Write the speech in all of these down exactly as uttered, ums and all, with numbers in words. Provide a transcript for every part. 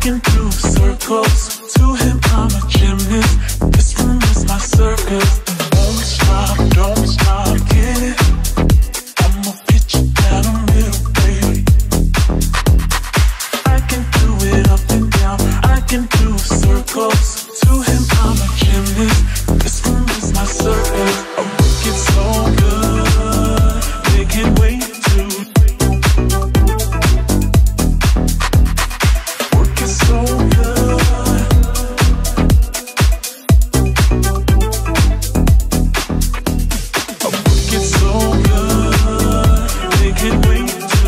can do circles. To him I'm a gymnast. This room is my circus. Don't stop, don't stop, get it. I'ma get you down the middle, baby. I can do it up and down. I can do circles. To him I'm a gymnast. This room is my circus. I work it so good, they can't wait to. Work it so good. I work it so good, they can't wait to.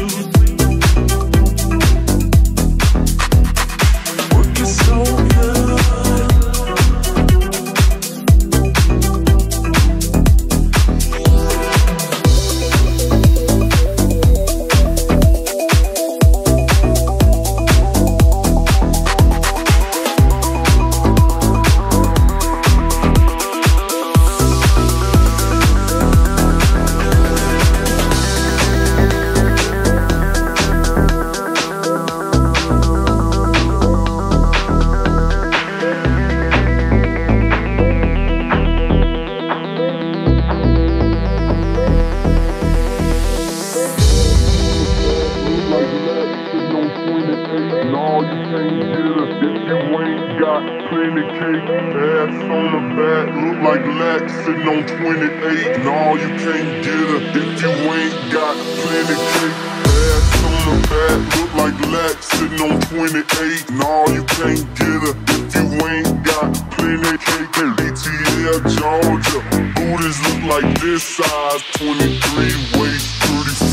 Work it so good. No, you can't get her if you ain't got plenty cake. Ass on the back, look like Lex sitting on twenty-eight. No, you can't get her if you ain't got plenty cake. Ass on the back, look like Lex sitting on twenty-eight. No, you can't get her if you ain't got plenty cake. A T L, Georgia, booties look like this size, twenty-three, waist thirty-six.